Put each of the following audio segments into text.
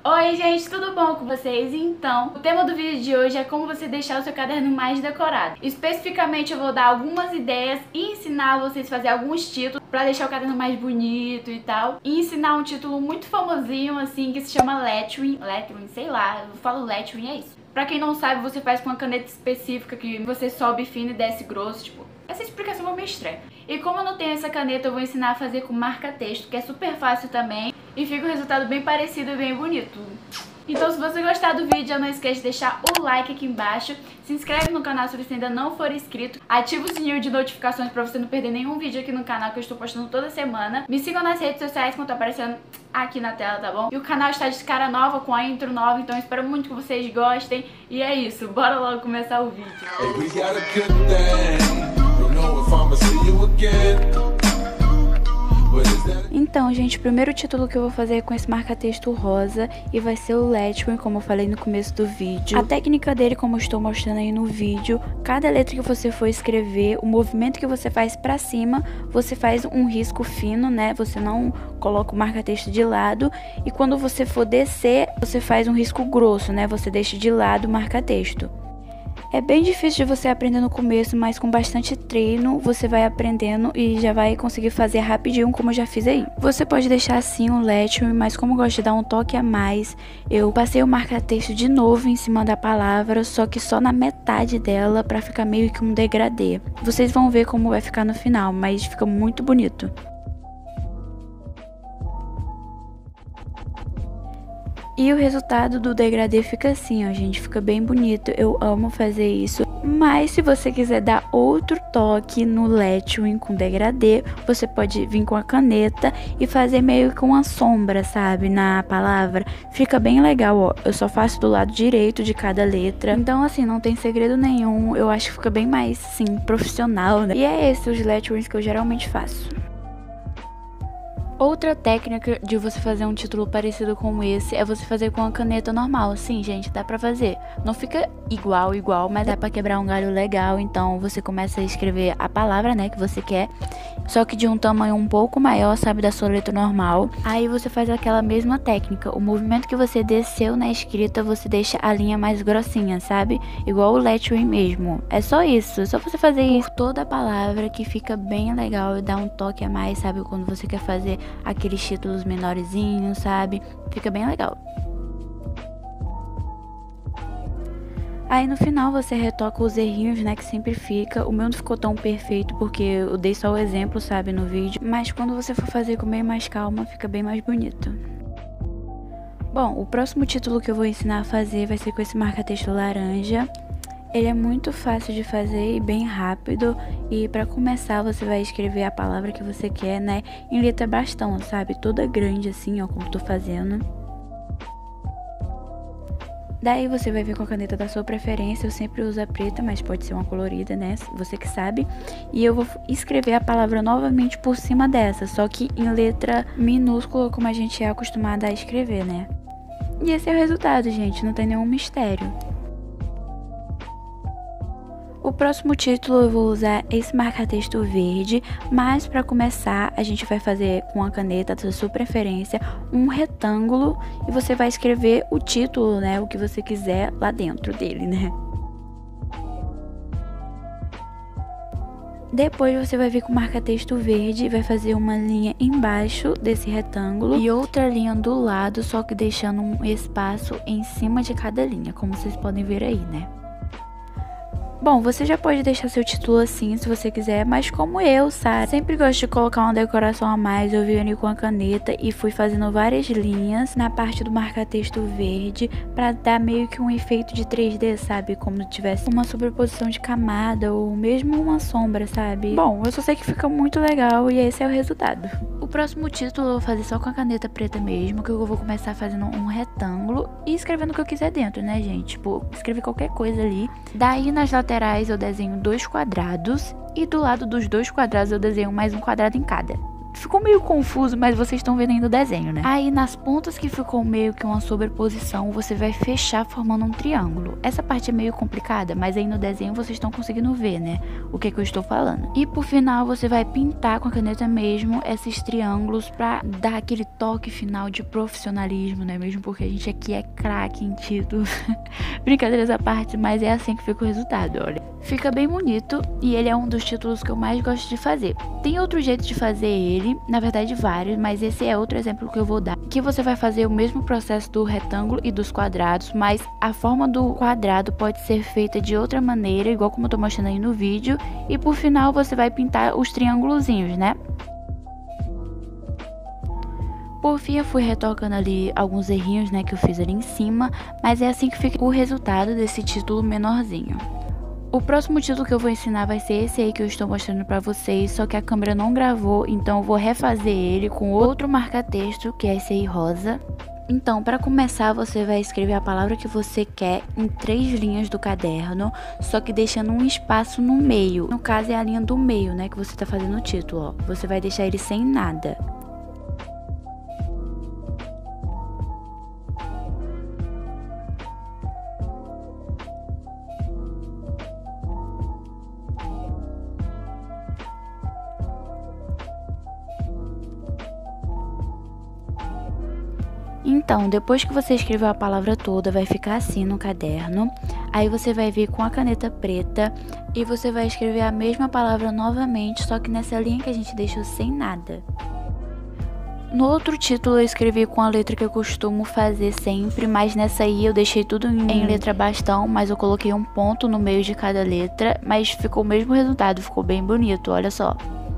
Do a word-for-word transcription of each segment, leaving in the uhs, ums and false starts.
Oi gente, tudo bom com vocês? Então, o tema do vídeo de hoje é como você deixar o seu caderno mais decorado. Especificamente eu vou dar algumas ideias e ensinar vocês a fazer alguns títulos pra deixar o caderno mais bonito e tal. E ensinar um título muito famosinho assim que se chama lettering, lettering, sei lá, eu falo lettering, é isso. Pra quem não sabe, você faz com uma caneta específica que você sobe fino e desce grosso, tipo, essa explicação é meio estranha. E como eu não tenho essa caneta, eu vou ensinar a fazer com marca-texto, que é super fácil também. E fica um resultado bem parecido e bem bonito. Então se você gostar do vídeo, não esquece de deixar o like aqui embaixo. Se inscreve no canal se você ainda não for inscrito. Ativa o sininho de notificações pra você não perder nenhum vídeo aqui no canal, que eu estou postando toda semana. Me sigam nas redes sociais, como tá aparecendo aqui na tela, tá bom? E o canal está de cara nova, com a intro nova, então eu espero muito que vocês gostem. E é isso, bora logo começar o vídeo. Então, gente, o primeiro título que eu vou fazer é com esse marca-texto rosa e vai ser o lettering, como eu falei no começo do vídeo. A técnica dele, como eu estou mostrando aí no vídeo, cada letra que você for escrever, o movimento que você faz pra cima, você faz um risco fino, né? Você não coloca o marca-texto de lado, e quando você for descer, você faz um risco grosso, né? Você deixa de lado o marca-texto. É bem difícil de você aprender no começo, mas com bastante treino você vai aprendendo e já vai conseguir fazer rapidinho, como eu já fiz aí. Você pode deixar assim o lettering, mas como eu gosto de dar um toque a mais, eu passei o marca-texto de novo em cima da palavra, só que só na metade dela, pra ficar meio que um degradê. Vocês vão ver como vai ficar no final, mas fica muito bonito. E o resultado do degradê fica assim, ó, gente, fica bem bonito, eu amo fazer isso. Mas se você quiser dar outro toque no lettering com degradê, você pode vir com a caneta e fazer meio que uma sombra, sabe, na palavra. Fica bem legal, ó, eu só faço do lado direito de cada letra. Então, assim, não tem segredo nenhum, eu acho que fica bem mais, assim, profissional, né? E é esse os letterings que eu geralmente faço. Outra técnica de você fazer um título parecido com esse é você fazer com a caneta normal. Sim, gente, dá pra fazer. Não fica igual, igual, mas dá pra quebrar um galho legal. Então você começa a escrever a palavra, né, que você quer, só que de um tamanho um pouco maior, sabe, da sua letra normal. Aí você faz aquela mesma técnica. O movimento que você desceu na escrita, você deixa a linha mais grossinha, sabe? Igual o lettering mesmo. É só isso, é só você fazer isso por toda a palavra, que fica bem legal e dá um toque a mais, sabe, quando você quer fazer aqueles títulos menorzinhos, sabe? Fica bem legal. Aí no final você retoca os errinhos, né, que sempre fica. O meu não ficou tão perfeito porque eu dei só o exemplo, sabe, no vídeo. Mas quando você for fazer com bem mais calma, fica bem mais bonito. Bom, o próximo título que eu vou ensinar a fazer vai ser com esse marca-texto laranja. Ele é muito fácil de fazer e bem rápido. E pra começar você vai escrever a palavra que você quer, né, em letra bastão, sabe, toda grande assim, ó, como tô fazendo. Daí você vai vir com a caneta da sua preferência, eu sempre uso a preta, mas pode ser uma colorida, né, você que sabe. E eu vou escrever a palavra novamente por cima dessa, só que em letra minúscula, como a gente é acostumada a escrever, né. E esse é o resultado, gente, não tem nenhum mistério. O próximo título eu vou usar esse marca-texto verde, mas para começar a gente vai fazer com a caneta da sua preferência um retângulo e você vai escrever o título, né, o que você quiser lá dentro dele, né. Depois você vai vir com o marca-texto verde e vai fazer uma linha embaixo desse retângulo e outra linha do lado, só que deixando um espaço em cima de cada linha, como vocês podem ver aí, né. Bom, você já pode deixar seu título assim, se você quiser, mas como eu, sabe, sempre gosto de colocar uma decoração a mais, eu vim ali com a caneta e fui fazendo várias linhas na parte do marca-texto verde, pra dar meio que um efeito de três D, sabe, como se tivesse uma sobreposição de camada ou mesmo uma sombra, sabe. Bom, eu só sei que fica muito legal e esse é o resultado. O próximo título eu vou fazer só com a caneta preta mesmo, que eu vou começar fazendo um retângulo e escrevendo o que eu quiser dentro, né, gente, tipo, escrever qualquer coisa ali. Daí nas laterais eu desenho dois quadrados e do lado dos dois quadrados eu desenho mais um quadrado em cada. ficou meio confuso, mas vocês estão vendo ainda o desenho, né? Aí nas pontas que ficou meio que uma sobreposição, você vai fechar formando um triângulo. Essa parte é meio complicada, mas aí no desenho vocês estão conseguindo ver, né? O que é que eu estou falando. E por final você vai pintar com a caneta mesmo esses triângulos pra dar aquele toque final de profissionalismo, né? Mesmo porque a gente aqui é craque em títulos. Brincadeiras à parte, mas é assim que fica o resultado, olha. Fica bem bonito e ele é um dos títulos que eu mais gosto de fazer. Tem outro jeito de fazer ele, na verdade vários, mas esse é outro exemplo que eu vou dar. Que você vai fazer o mesmo processo do retângulo e dos quadrados, mas a forma do quadrado pode ser feita de outra maneira, igual como eu tô mostrando aí no vídeo. E por final você vai pintar os triângulozinhos, né? Por fim, eu fui retocando ali alguns errinhos, né, que eu fiz ali em cima, mas é assim que fica o resultado desse título menorzinho. O próximo título que eu vou ensinar vai ser esse aí que eu estou mostrando pra vocês, só que a câmera não gravou, então eu vou refazer ele com outro marca-texto, que é esse aí rosa. Então, para começar, você vai escrever a palavra que você quer em três linhas do caderno, só que deixando um espaço no meio. No caso, é a linha do meio, né, que você tá fazendo o título, ó. Você vai deixar ele sem nada. Então, depois que você escreveu a palavra toda, vai ficar assim no caderno. Aí você vai vir com a caneta preta e você vai escrever a mesma palavra novamente, só que nessa linha que a gente deixou sem nada. No outro título eu escrevi com a letra que eu costumo fazer sempre, mas nessa aí eu deixei tudo em, em letra bastão, mas eu coloquei um ponto no meio de cada letra, mas ficou o mesmo resultado, ficou bem bonito, olha só.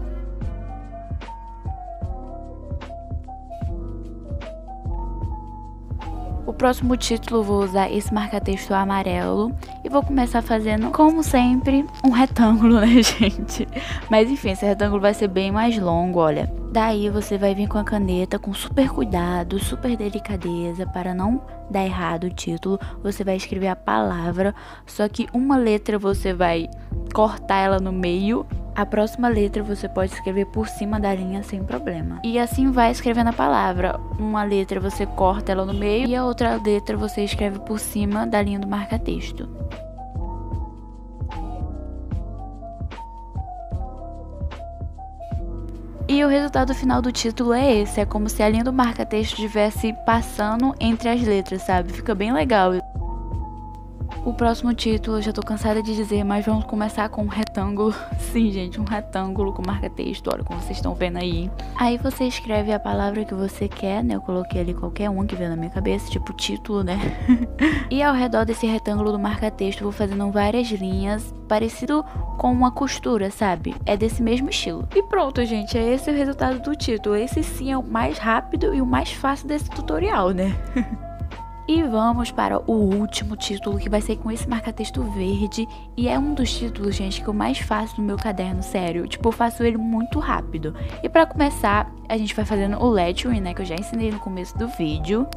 O próximo título eu vou usar esse marca-texto amarelo e vou começar fazendo, como sempre, um retângulo, né, gente? Mas enfim, esse retângulo vai ser bem mais longo, olha. Daí você vai vir com a caneta com super cuidado, super delicadeza, para não dar errado o título. Você vai escrever a palavra, só que uma letra você vai cortar ela no meio. A próxima letra você pode escrever por cima da linha sem problema. E assim vai escrevendo a palavra. Uma letra você corta ela no meio e a outra letra você escreve por cima da linha do marca-texto. E o resultado final do título é esse. É como se a linha do marca-texto estivesse passando entre as letras, sabe? Fica bem legal. O próximo título eu já tô cansada de dizer, mas vamos começar com um retângulo. Sim, gente, um retângulo com marca-texto, olha como vocês estão vendo aí. Aí você escreve a palavra que você quer, né? Eu coloquei ali qualquer uma que veio na minha cabeça, tipo título, né? E ao redor desse retângulo do marca-texto eu vou fazendo várias linhas, parecido com uma costura, sabe? É desse mesmo estilo. E pronto, gente, é esse o resultado do título. Esse sim é o mais rápido e o mais fácil desse tutorial, né? E vamos para o último título, que vai ser com esse marca-texto verde. E é um dos títulos, gente, que eu mais faço no meu caderno, sério. Tipo, eu faço ele muito rápido. E pra começar, a gente vai fazendo o lettering, né, que eu já ensinei no começo do vídeo.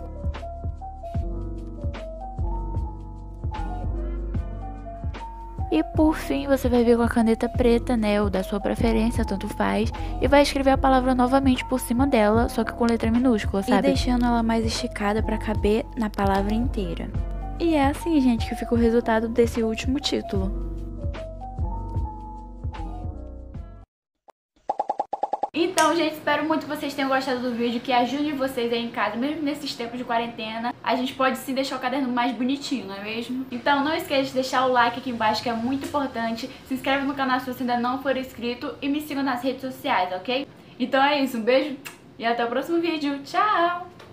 E por fim, você vai vir com a caneta preta, né, ou da sua preferência, tanto faz, e vai escrever a palavra novamente por cima dela, só que com letra minúscula, sabe? E deixando ela mais esticada pra caber na palavra inteira. E é assim, gente, que fica o resultado desse último título. Então, gente, espero muito que vocês tenham gostado do vídeo, que ajude vocês aí em casa, mesmo nesses tempos de quarentena. A gente pode sim deixar o caderno mais bonitinho, não é mesmo? Então não esqueça de deixar o like aqui embaixo, que é muito importante. Se inscreve no canal se você ainda não for inscrito e me siga nas redes sociais, ok? Então é isso, um beijo e até o próximo vídeo. Tchau!